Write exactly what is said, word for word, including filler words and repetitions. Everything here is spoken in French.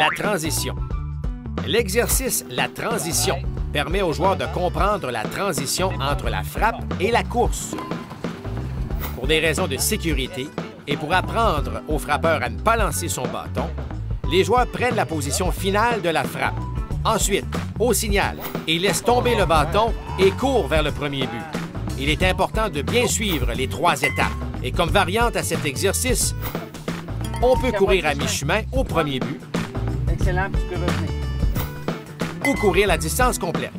la transition. L'exercice « La transition » permet aux joueurs de comprendre la transition entre la frappe et la course. Pour des raisons de sécurité et pour apprendre au frappeur à ne pas lancer son bâton, les joueurs prennent la position finale de la frappe. Ensuite, au signal, ils laissent tomber le bâton et courent vers le premier but. Il est important de bien suivre les trois étapes. Et comme variante à cet exercice, on peut courir à mi-chemin au premier but. Excellent, puis tu peux revenir. Ou courir la distance complète.